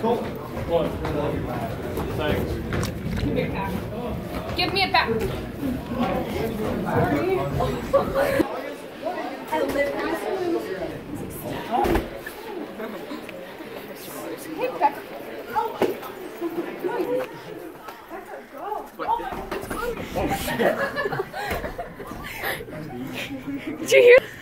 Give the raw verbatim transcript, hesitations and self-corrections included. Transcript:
What? Thanks. Give me a pack. Give me a pack. I live in this room. Hey, Becca. Oh. Becca, go. Oh, oh shit. Did you hear?